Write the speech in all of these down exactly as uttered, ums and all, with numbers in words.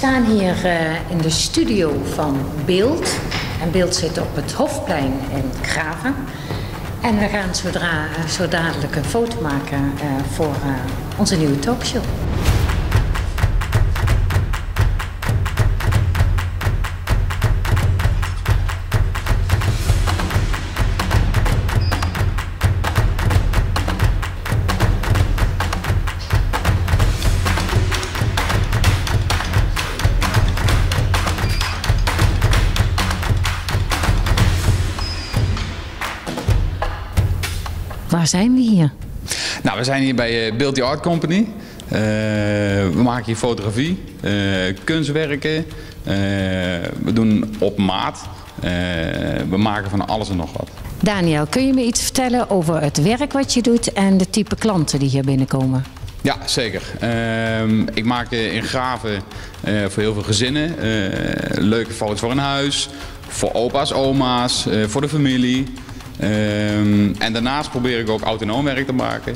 staan hier uh, in de studio van Beeld. En Beeld zit op het Hofplein in Graven. En we gaan zodra, zo dadelijk een foto maken uh, voor uh, onze nieuwe talkshow. Waar zijn we hier? Nou, we zijn hier bij Beeld The Art Company. Uh, we maken hier fotografie, uh, kunstwerken. Uh, we doen op maat. Uh, we maken van alles en nog wat. Daniel, kun je me iets vertellen over het werk wat je doet en de type klanten die hier binnenkomen? Ja, zeker. Uh, ik maak in Graven uh, voor heel veel gezinnen uh, leuke foto's voor een huis, voor opa's, oma's, uh, voor de familie. Um, en daarnaast probeer ik ook autonoom werk te maken.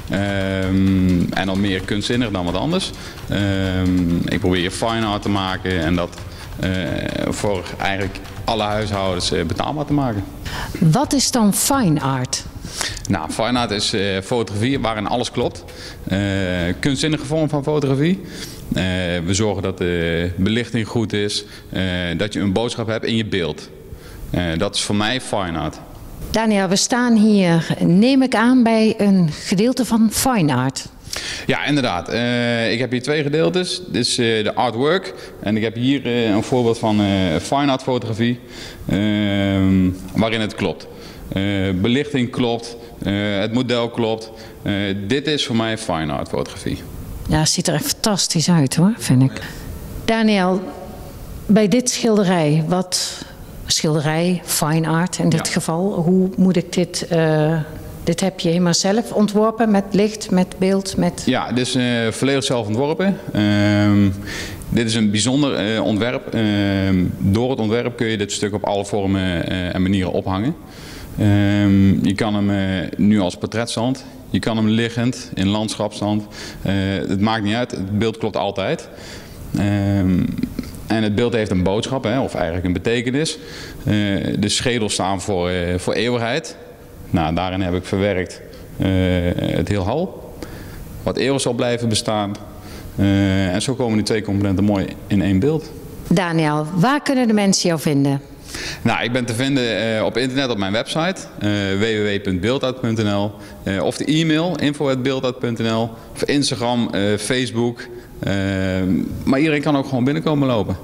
Um, en dan meer kunstzinnig dan wat anders. Um, ik probeer fine art te maken en dat uh, voor eigenlijk alle huishoudens uh, betaalbaar te maken. Wat is dan fine art? Nou, fine art is uh, fotografie waarin alles klopt. Uh, kunstzinnige vorm van fotografie. Uh, we zorgen dat de belichting goed is, uh, dat je een boodschap hebt in je beeld. Uh, dat is voor mij fine art. Daniel, we staan hier, neem ik aan, bij een gedeelte van fine art. Ja, inderdaad. Uh, ik heb hier twee gedeeltes. Dit is uh, de artwork en ik heb hier uh, een voorbeeld van uh, fine art fotografie, uh, waarin het klopt. Uh, belichting klopt, uh, het model klopt. Uh, dit is voor mij fine art fotografie. Ja, het ziet er echt fantastisch uit hoor, vind ik. Daniel, bij dit schilderij, wat... Schilderij, fine art in dit ja. geval. Hoe moet ik dit... Uh, dit heb je helemaal zelf ontworpen met licht, met beeld, met... Ja, dit is uh, volledig zelf ontworpen. Uh, dit is een bijzonder uh, ontwerp. Uh, door het ontwerp kun je dit stuk op alle vormen uh, en manieren ophangen. Uh, je kan hem uh, nu als portretstand. Je kan hem liggend, in landschapsstand. Uh, het maakt niet uit, het beeld klopt altijd. Uh, En het beeld heeft een boodschap, hè, of eigenlijk een betekenis. Uh, de schedels staan voor, uh, voor eeuwigheid. Nou, daarin heb ik verwerkt uh, het heelal. Wat eeuwig zal blijven bestaan. Uh, en zo komen die twee componenten mooi in één beeld. Daniel, waar kunnen de mensen jou vinden? Nou, ik ben te vinden uh, op internet op mijn website uh, w w w punt beeldart punt n l uh, of de e-mail info at beeldart punt n l of Instagram, uh, Facebook. Uh, maar iedereen kan ook gewoon binnenkomen lopen.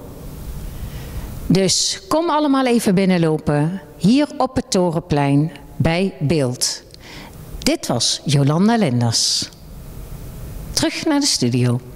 Dus kom allemaal even binnenlopen hier op het Torenplein bij Beeld. Dit was Jolanda Lenders. Terug naar de studio.